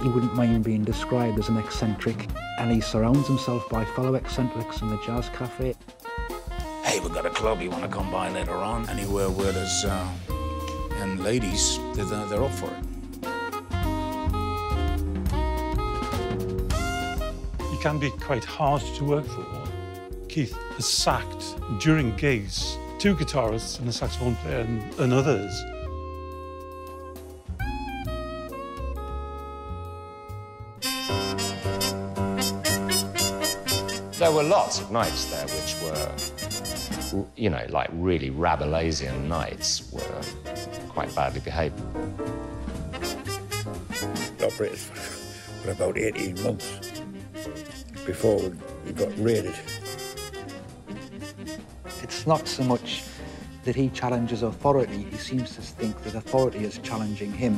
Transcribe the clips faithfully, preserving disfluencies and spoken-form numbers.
He wouldn't mind being described as an eccentric, and he surrounds himself by fellow eccentrics in the jazz cafe. Hey, we've got a club, you want to come by later on? Anywhere where there's, uh, and ladies, they're, they're up for it. He can be quite hard to work for. Keith has sacked, during gigs, two guitarists and a saxophone player and, and others. There were lots of nights there which were, you know, like really Rabelaisian nights were quite badly behaved. Operated for about eighteen months before we got raided. It's not so much that he challenges authority, he seems to think that authority is challenging him.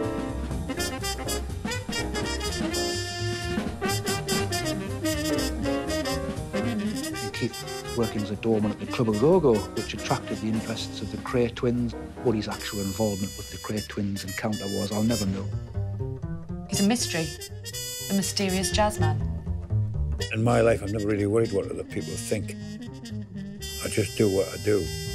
Keith working as a doorman at the Club of Go-Go, which attracted the interests of the Krays twins. What his actual involvement with the Krays twins encounter was, I'll never know. He's a mystery, a mysterious jazz man. In my life, I'm never really worried what other people think. I just do what I do.